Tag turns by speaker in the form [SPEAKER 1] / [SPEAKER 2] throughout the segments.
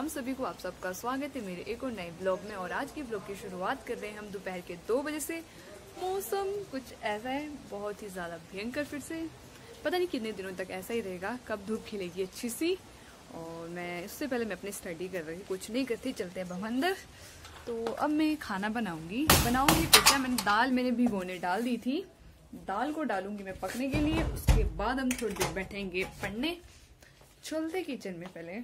[SPEAKER 1] राम सभी को, आप सबका स्वागत है मेरे एक और नए ब्लॉग में। और आज के ब्लॉग की शुरुआत कर रहे हैं हम दोपहर के 2 बजे से। मौसम कुछ ऐसा है, बहुत ही ज़्यादा भयंकर। फिर से पता नहीं कितने दिनों तक ऐसा ही रहेगा, कब धूप खिलेगी अच्छी सी। और मैं इससे पहले मैं अपनी स्टडी कर रही, कुछ नहीं करती, चलते हैं हम अंदर। तो अब मैं खाना बनाऊंगी कुछ है। मैंने दाल भिगोने डाल दी थी, दाल को डालूंगी मैं पकने के लिए। उसके बाद हम थोड़ी देर बैठेंगे पढ़ने। चलते किचन में। पहले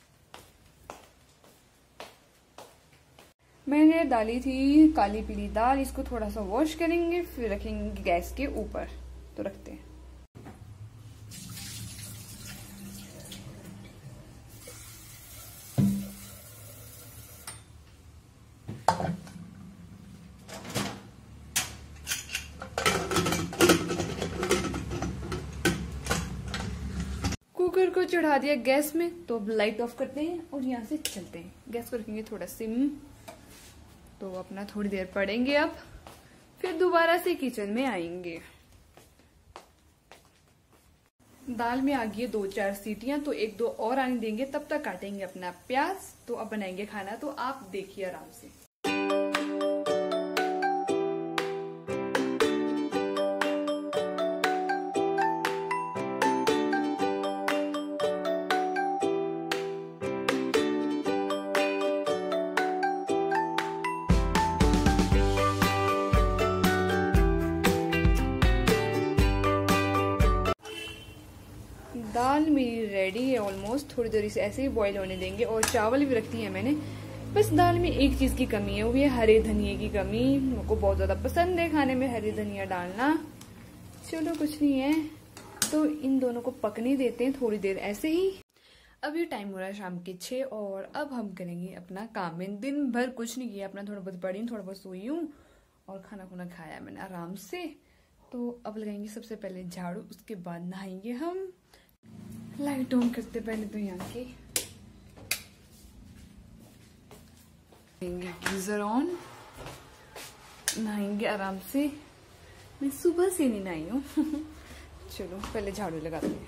[SPEAKER 1] मैंने डाली थी काली पीली दाल, इसको थोड़ा सा वॉश करेंगे, फिर रखेंगे गैस के ऊपर। तो रखते हैं। कुकर को चढ़ा दिया गैस में, तो अब लाइट ऑफ करते हैं और यहाँ से चलते हैं। गैस को रखेंगे थोड़ा सिम। तो अपना थोड़ी देर पढ़ेंगे अब, फिर दोबारा से किचन में आएंगे। दाल में आ गई है 2-4 सीटियां, तो 1-2 और आने देंगे, तब तक काटेंगे अपना प्याज। तो अब बनाएंगे खाना, तो आप देखिए आराम से। दाल मेरी रेडी है ऑलमोस्ट। थोड़ी देर इसे ऐसे ही बॉईल होने देंगे। और चावल भी रखती है मैंने। बस दाल में एक चीज की कमी है, वो ये हरे धनिए की कमी। मुझको बहुत ज्यादा पसंद है खाने में हरी धनिया डालना। चलो कुछ नहीं है, तो इन दोनों को पकने देते हैं थोड़ी देर ऐसे ही। अब ये टाइम हो रहा है शाम के 6 और अब हम करेंगे अपना काम। मैंने दिन भर कुछ नहीं किया, अपना थोड़ा बहुत पढ़ी हूँ, थोड़ा बहुत सोई हूँ और खाना खुना खाया मैंने आराम से। तो अब लगाएंगे सबसे पहले झाड़ू, उसके बाद नहाएंगे हम। लाइट ऑन करते पहले तो यहाँ की गीजर ऑन, नहाएंगे आराम से। मैं सुबह से नहीं नहाई हूँ। चलो पहले झाड़ू लगाते हैं।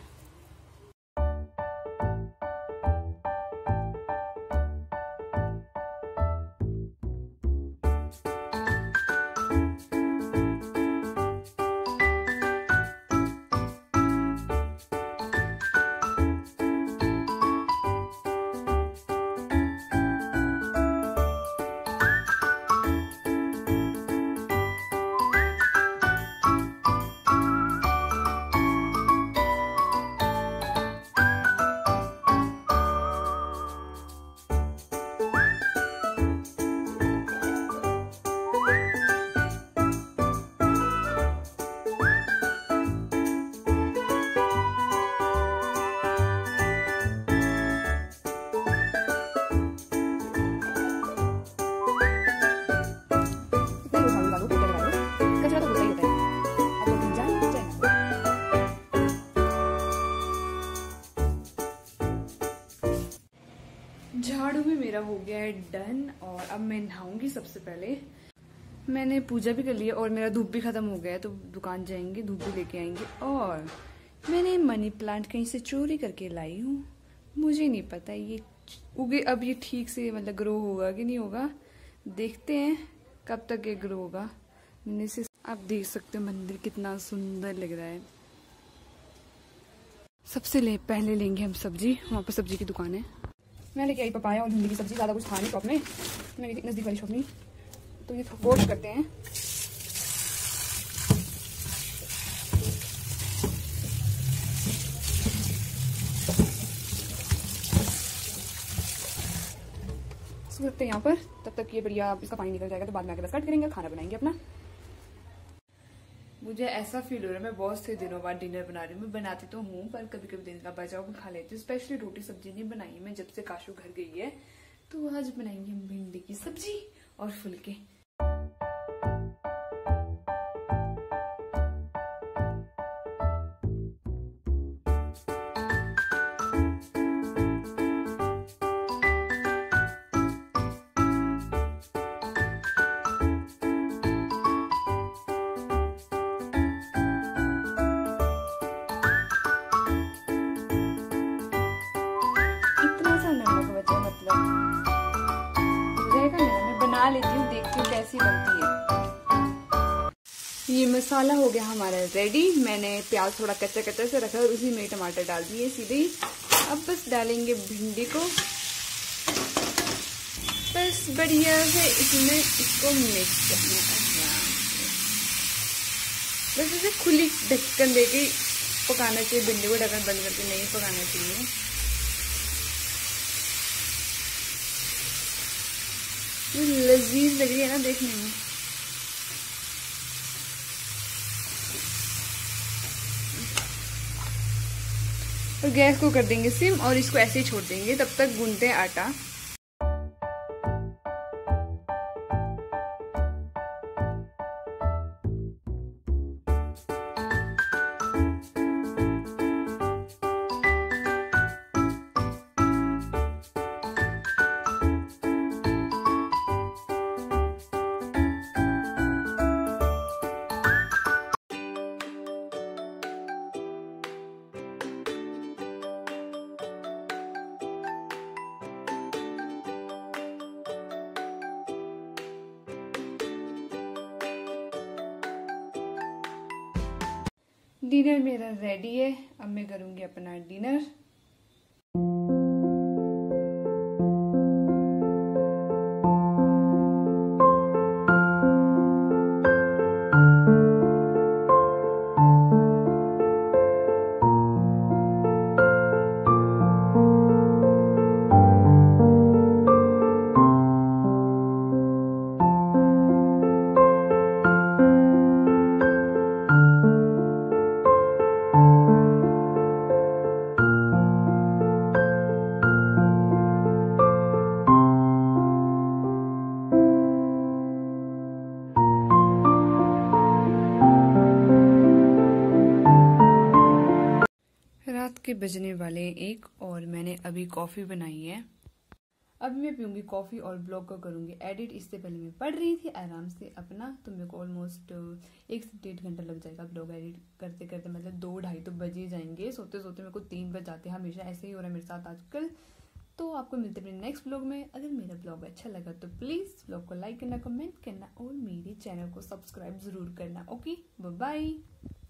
[SPEAKER 1] झाड़ू भी मेरा हो गया है डन। और अब मैं नहाऊंगी। सबसे पहले मैंने पूजा भी कर ली है और मेरा धूप भी खत्म हो गया है, तो दुकान जाएंगे, धूप भी लेके आएंगे। और मैंने मनी प्लांट कहीं से चोरी करके लाई हूँ, मुझे नहीं पता ये उगे अब ये ठीक से मतलब ग्रो होगा कि नहीं होगा। देखते हैं कब तक ये ग्रो होगा। मैंने इसे, आप देख सकते हो मंदिर कितना सुंदर लग रहा है। सबसे पहले लेंगे हम सब्जी, वहाँ पर सब्जी की दुकान है। मैं लेके आई पपाया और भिंडी की सब्जी। ज़्यादा कुछ था नहीं शॉप में, मेरी नज़दीक वाली शॉप में। तो ये वॉश करते हैं। इसको रखते हैं यहाँ पर, तब तक ये बढ़िया इसका पानी निकल जाएगा। तो बाद में आके बस कट करेंगे, खाना बनाएंगे अपना। मुझे ऐसा फील हो रहा है मैं बहुत से दिनों बाद डिनर बना रही हूँ। मैं बनाती तो हूँ, पर कभी कभी दिन का बचा हुआ खा लेती हूँ। स्पेशली रोटी सब्जी नहीं बनाई मैं जब से काशू घर गई है। तो आज बनाएंगे हम भिंडी की सब्जी और फुलके। इतना सा नमक बचा, मतलब बना लेती हूँ, देखती हूँ कैसी बनती है। ये मसाला हो गया हमारा रेडी। मैंने प्याज थोड़ा कच्चा कच्चा से रखा और उसी में टमाटर डाल दिए सीधे ही। अब बस डालेंगे भिंडी को, बस बढ़िया से इसमें इसको मिक्स करना है। बस इसे खुली ढक्कन देके पकाना चाहिए, भिंडी को ढक्कन बंद करके नहीं पकाना चाहिए। लजीज लग रही है ना देखने में। और गैस को कर देंगे सिम और इसको ऐसे ही छोड़ देंगे, तब तक गूंथते हैं आटा। डिनर मेरा रेडी है, अब मैं करूंगी अपना डिनर। रात के बजने वाले 1 और मैंने अभी कॉफ़ी बनाई है। अभी मैं पीऊँगी कॉफ़ी और ब्लॉग को करूँगी एडिट। इससे पहले मैं पढ़ रही थी आराम से अपना, तो मेरे को ऑलमोस्ट 1 से 1.5 घंटा लग जाएगा ब्लॉग एडिट करते करते, मतलब 2-2:30 तो बजे जाएंगे। सोते सोते मेरे को 3 बज जाते हैं, हमेशा ऐसे ही हो रहा है मेरे साथ आजकल। तो आपको मिलते हैं अपने नेक्स्ट ब्लॉग में। अगर मेरा ब्लॉग अच्छा लगा तो प्लीज़ ब्लॉग को लाइक करना, कमेंट करना और मेरे चैनल को सब्सक्राइब ज़रूर करना। Okay, bye bye.